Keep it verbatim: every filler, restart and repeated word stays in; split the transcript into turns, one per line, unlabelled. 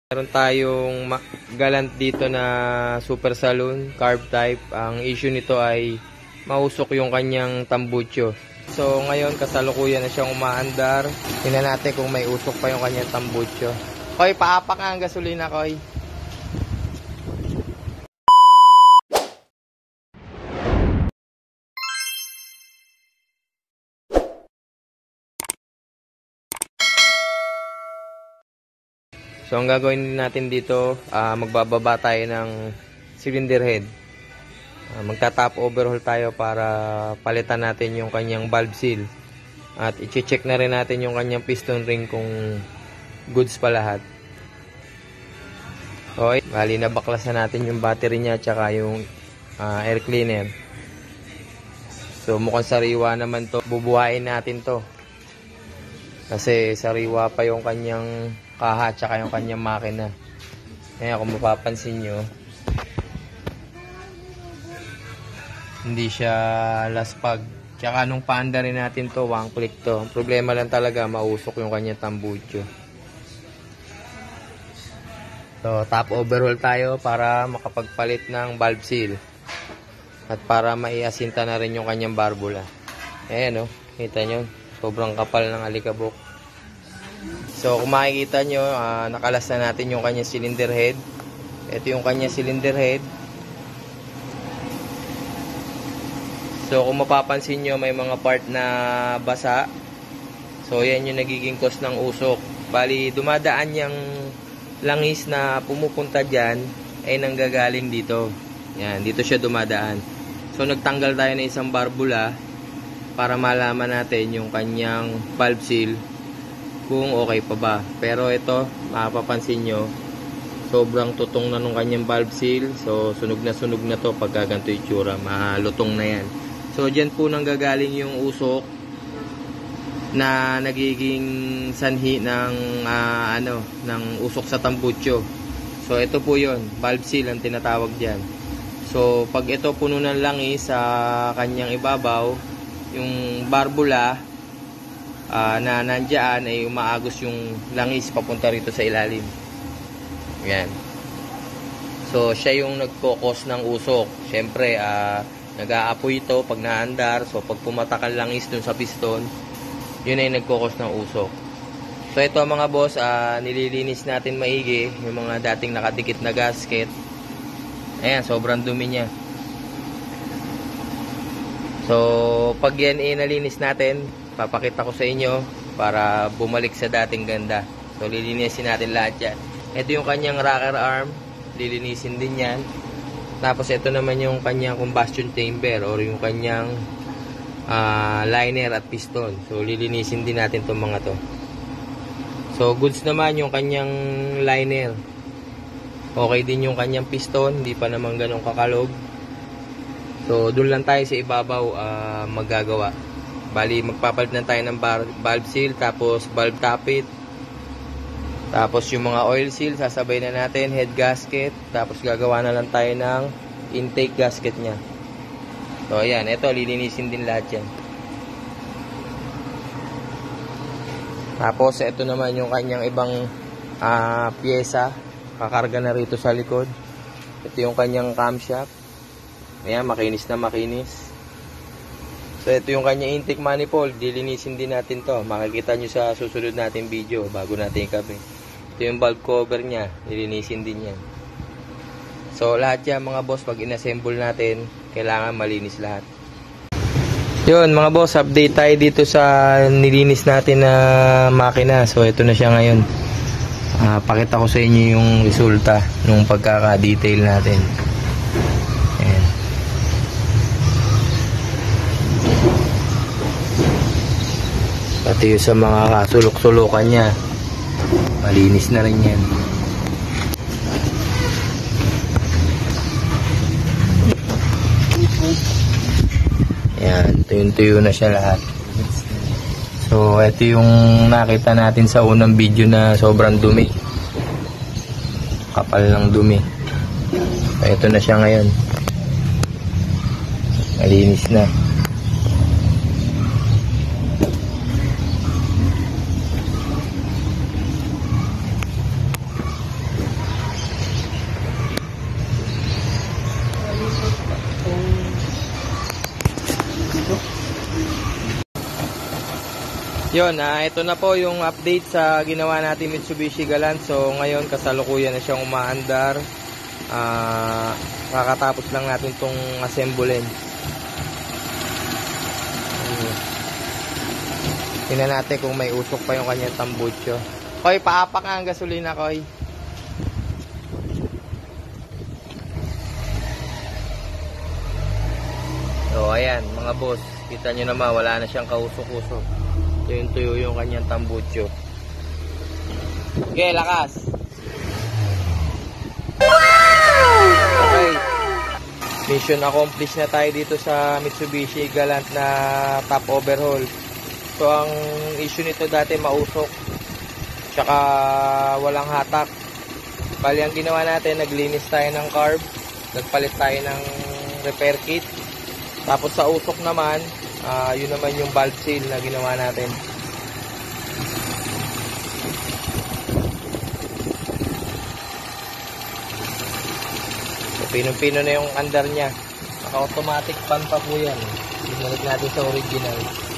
Meron tayong galant dito na Super Saloon, carb type. Ang issue nito ay mausok yung kanyang tambucho. So ngayon kasalukuyan na siyang umaandar. Tingnan natin kung may usok pa yung kanyang tambucho. Koy, paapak nga ang gasolina, Koy. So ang gagawin natin dito, uh, magbababa tayo ng cylinder head. Uh, Magta-top overhaul tayo para palitan natin yung kanyang valve seal. At i-check na rin natin yung kanyang piston ring kung goods pa lahat. Okay, bali na baklasan natin yung battery niya at saka yung uh, air cleaner. So mukhang sariwa naman to. Bubuhayin natin to. Kasi sariwa pa yung kanyang kaha at saka yung kanyang makina. Kaya kung mapapansin nyo, hindi siya laspag. Tsaka nung paanda rin natin to, one click to. Ang problema lang talaga, mausok yung kanyang tambucho. So, top overhaul tayo para makapagpalit ng valve seal. At para maiasinta na rin yung kanyang barbula. Ayan o, kita nyo, sobrang kapal ng alikabok. So kung makikita nyo, uh, nakalas na natin yung kanyang cylinder head. Ito yung kanyang cylinder head. So kung mapapansin nyo, may mga part na basa. So yan yung nagiging cause ng usok. Bali dumadaan yung langis na pumupunta dyan ay nanggagaling dito. Yan, dito siya dumadaan. So nagtanggal tayo ng isang barbula para malaman natin yung kanyang valve seal kung okay pa ba. Pero ito, mapapansin nyo, sobrang tutong na nung kanyang valve seal. So sunog na sunog na to pagka ganito yung tsura, malutong na yan. So dyan po nanggagaling yung usok na nagiging sanhi ng uh, ano, ng usok sa tambucho. So ito po yon, valve seal ang tinatawag dyan. So pag ito puno ng langis sa kanyang ibabaw, yung barbula Uh, na nandyan ay umaagos yung langis papunta rito sa ilalim. Yan. So siya yung nagkokos ng usok. Siyempre uh, nag-aapoy ito pag naandar. So pag pumatak ang langis dun sa piston, yun ay nagkokos ng usok. So ito mga boss, uh, nililinis natin maigi yung mga dating nakadikit na gasket. Ayan, sobrang dumi niya. So pag yan ay nalinis natin, papakita ko sa inyo para bumalik sa dating ganda. So lilinisin natin lahat yan. Ito yung kanyang rocker arm, lilinisin din yan. Tapos ito naman yung kanyang combustion chamber or yung kanyang uh, liner at piston. So lilinisin din natin itong mga to. So goods naman yung kanyang liner. Okay din yung kanyang piston, hindi pa naman ganun kakalog. So doon lang tayo sa ibabaw uh, magagawa. Bali magpapalit na tayo ng valve seal, tapos valve tappet, tapos yung mga oil seal sasabay na natin, head gasket, tapos gagawa na lang tayo ng intake gasket nya. So ayan, ito lilinisin din lahat yan. Tapos ito naman yung kanyang ibang uh, pyesa, kakarga na rito sa likod. Ito yung kanyang camshaft. Ayan, makinis na makinis. So ito yung kanya intake manifold, dilinisin din natin to. Makikita nyo sa susunod natin video bago natin ikabi. Ito yung valve cover nya, dilinisin din yan. So lahat yan mga boss, pag inassemble natin, kailangan malinis lahat. Yun mga boss, update tayo dito sa nilinis natin na makina. So ito na siya ngayon. uh, Pakita ko sa inyo yung resulta nung pagkaka-detail natin. Pati yung sa mga kasulok-sulukan nya, malinis na rin yan. Yan, tuyo-tuyo na siya lahat. So ito yung nakita natin sa unang video na sobrang dumi, kapal ng dumi. So ito na siya ngayon, malinis na. Yun, ah, ito na po yung update sa ginawa natin Mitsubishi Galant. So ngayon kasalukuyan na siyang umaandar. Ah, kakatapos lang natin tong assemblein. Hmm. Tingnan natin kung may usok pa yung kanyang tambucho. Koy, paapak nga ang gasolina, Koy. So ayan mga boss, kita nyo naman wala na siyang kausok-usok. Tuyo-tuyo yung kanyang tambucho. Okay, lakas. Okay. Mission accomplished na tayo dito sa Mitsubishi Galant na top overhaul. So ang issue nito dati mausok. Tsaka walang hatak. Bali ang ginawa natin, naglinis tayo ng carb. Nagpalit tayo ng repair kit. Tapos sa usok naman, Uh, yun naman yung valve seal na ginawa natin. So, pinong-pino na yung andar niya. Naka-automatic pan pa po yan. Binalik natin sa original.